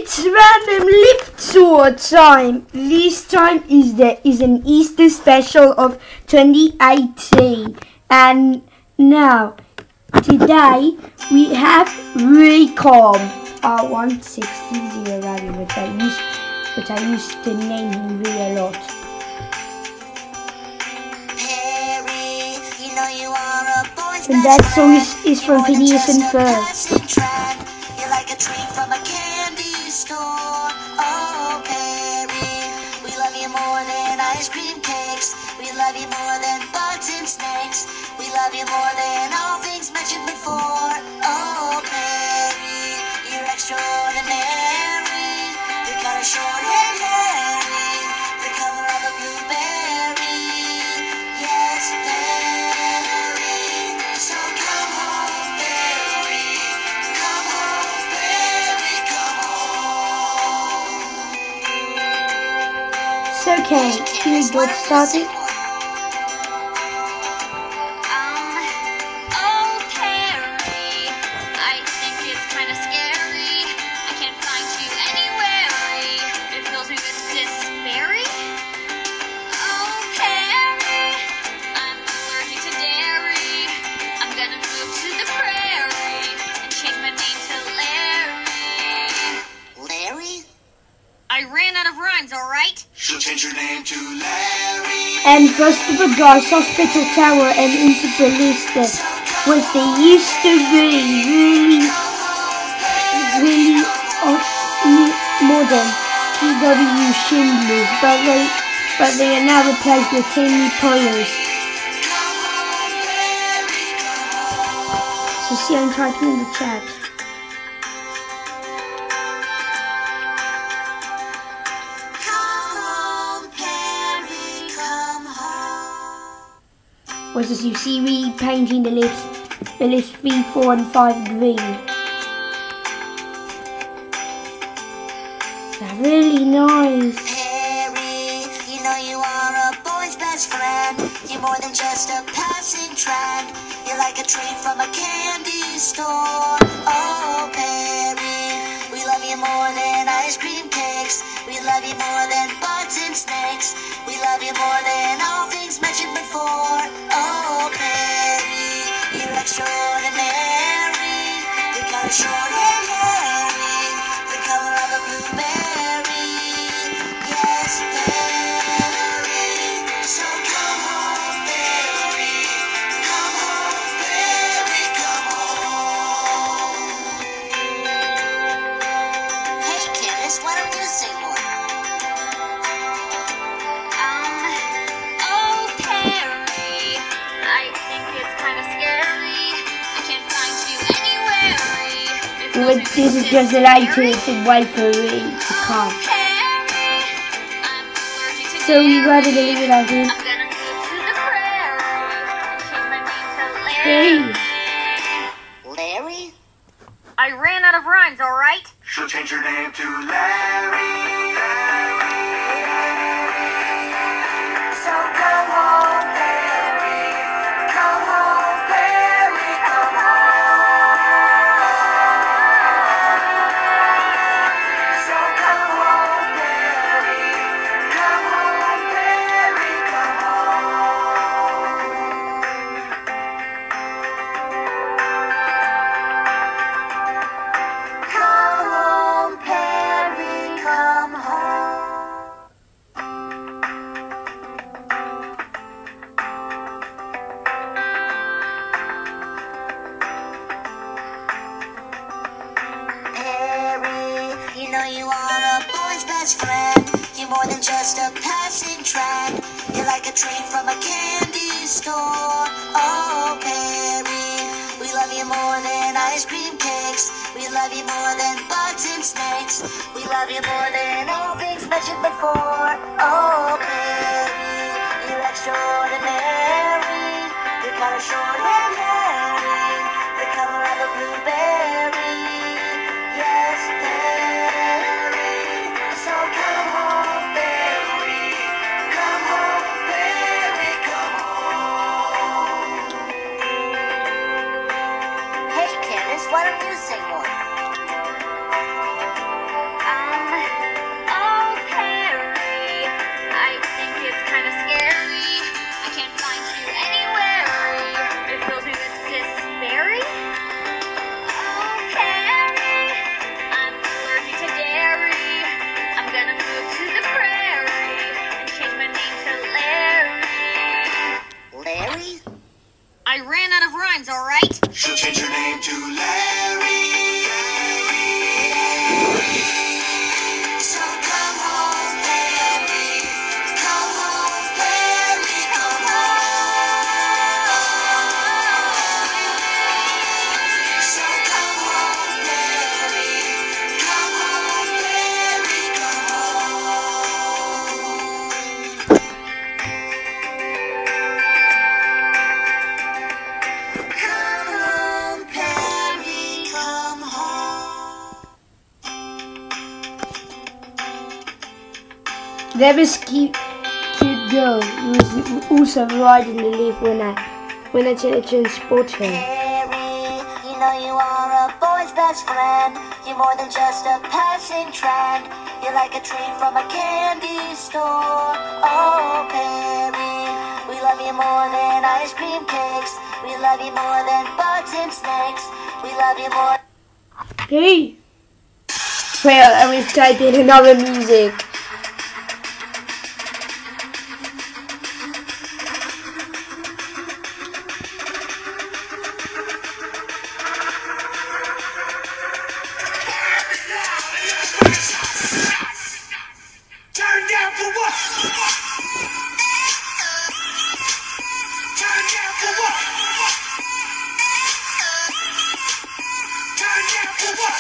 It's random lift tour time. This time is an Easter special of 2018. And now, today we have Recom R1600 Rally, which I used to name him really a lot. And that song is from Phineas and Ferb. You're like a treat from a candy store. Oh, Perry, we love you more than ice cream cakes. We love you more than bugs and snakes. We love you more than all things mentioned before. Oh, Perry, you're extraordinary. You're kind of short and hairy, the color of a blueberry. Yes, Perry. So come home, Perry. Come home, Perry. Come home. It's okay. Can we get started? Oh, Perry, I think it's kind of scary. I can't find you anywhere. It fills me with despair. Oh, Perry, I'm allergic to dairy. I'm gonna move to the prairie and change my name to Larry. Larry? I ran out of rhymes, alright? She'll change her name to Larry. And first to the Guys Hospital Tower and into Ballista, which they used to be really modern PW Schindlers, but they are now replaced with Timmy Polos. So see, I'm typing in the chat. Which is you see me painting the lifts 3, 4 and 5 green. They're really nice. Harry, you know you are a boy's best friend. You're more than just a passing trend. You're like a treat from a candy store. Oh, Perry, we love you more than ice cream cakes. We love you more than bugs and snakes. We love you more than all things mentioned before. Oh, Perry, you're extraordinary. You're kind of short and hairy, the color of a blueberry. Yes, Perry. So come home, Perry. Come home, Perry. Come home. Hey, Candace, why don't you sing one? Oh, Perry, I think it's kind of scary. I can't find you anywhere. It fills me But with this is just a light to despair. wait for it to come. Perry, I'm allergic to So we dairy. gotta leave it out here. I'm gonna move to the prairie and change my name to Hey. Larry. Larry? I ran out of rhymes, alright? She'll change her name to Larry. So come home, Perry. Come home, Perry. Come home. So come home, Perry. Come home, Perry. Come home. Come home, Perry. Come home. Perry, you know you are a boy's best friend. You're more than just a passing trend. You're like a treat from a candy store. Oh, Perry, we love you more than ice cream cakes. We love you more than bugs and snakes. We love you more than all things mentioned before. Oh, Perry, you're extraordinary. You're kind of short and hairy, the color of a blueberry. Yes, Perry. So come home, Perry. Come home, Perry. Come home. Hey, Candace, why don't you sing one? There was cute girl who was also riding the leaf when I children spot her. Harry, you know you are a boy's best friend. You're more than just a passing trend. You're like a treat from a candy store. Oh, Perry, we love you more than ice cream cakes. We love you more than bugs and snakes. We love you more. Hey! Well, I was typing another music. Turn down for what? Turn down for what? Turn down for what?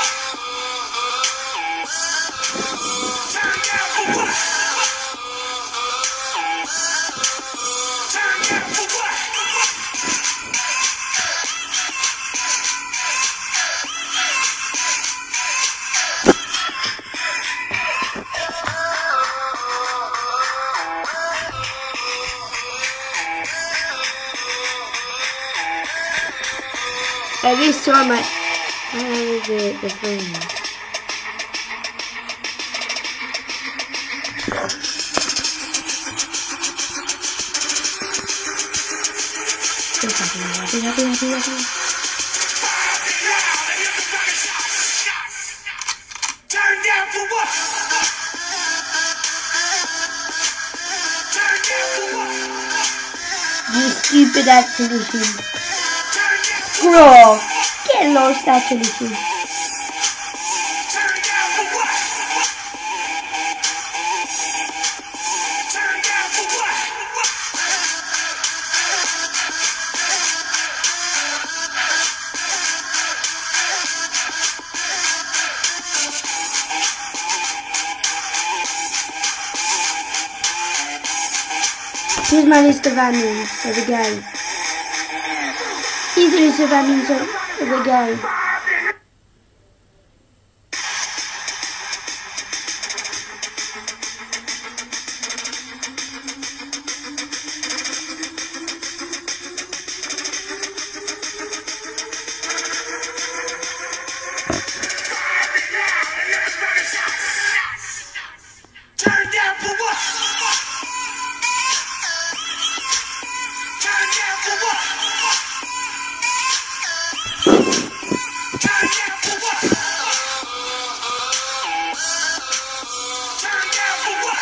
Turn down for what? Turn down for what? This time I have the thing. Happy. Turn down for what? Turn down for what? You stupid activity. Turn down for Scroll. Get lost activity. Turn down for what? Turn down for what? Here's my list of admins for the game. Here's the list of admins of the game. Turn down for what? Turn down for what? Turn down for what? Turn down for what?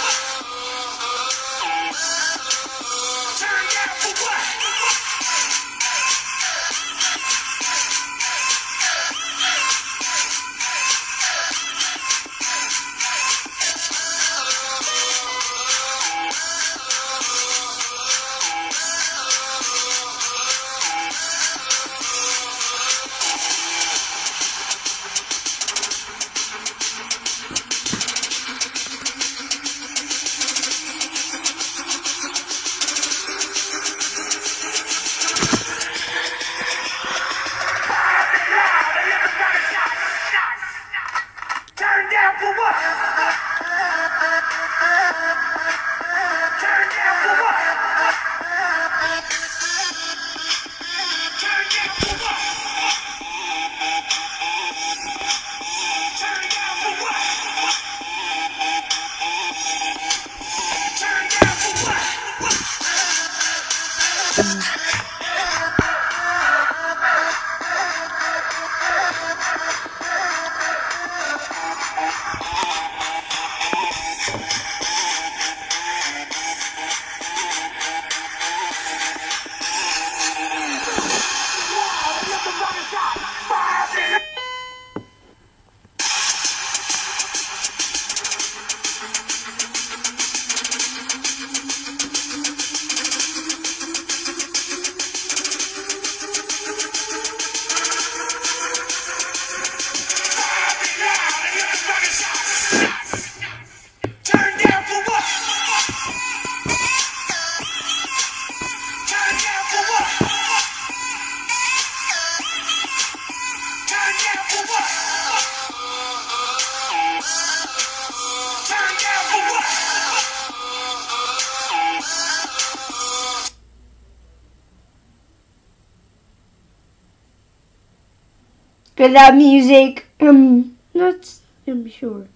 Turn down for what? Turn down for what? Turn down for what? Turn down for what? Turn down for what? Turn down for what? But that music, not, I'm sure.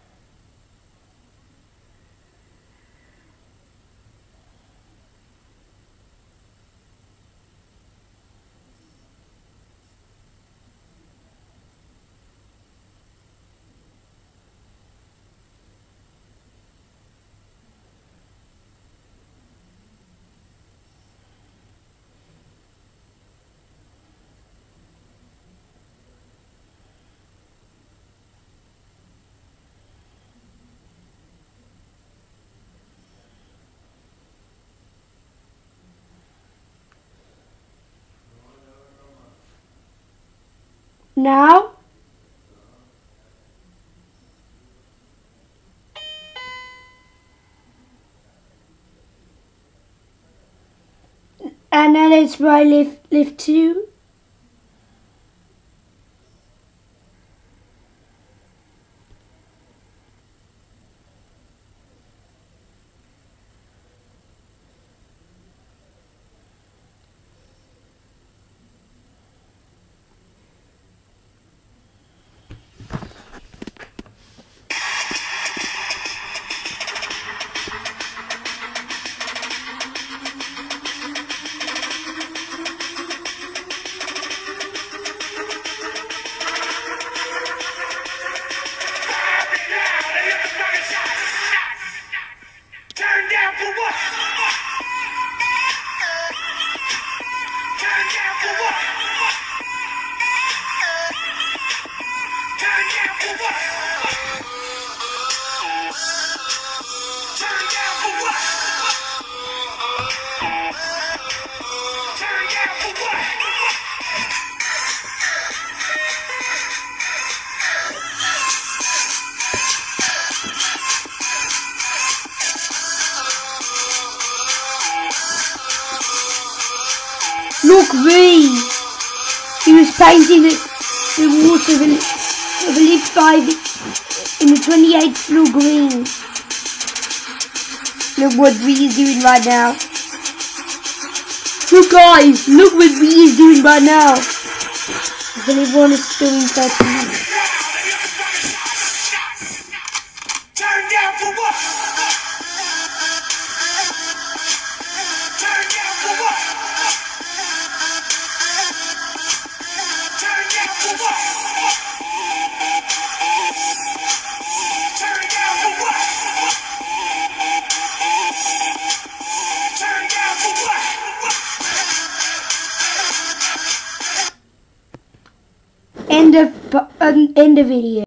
Now, and now let's try lift 2. Look, Ray! He was painting the water of a lift 5 in the 28th floor green. Look what Ray is doing right now. Look guys, look what Ray is doing right now. Then everyone is still in 30 minutes. Turn down for what? Turn down for what? Turn down for what? Turn down for what? Turn down for what? End of video.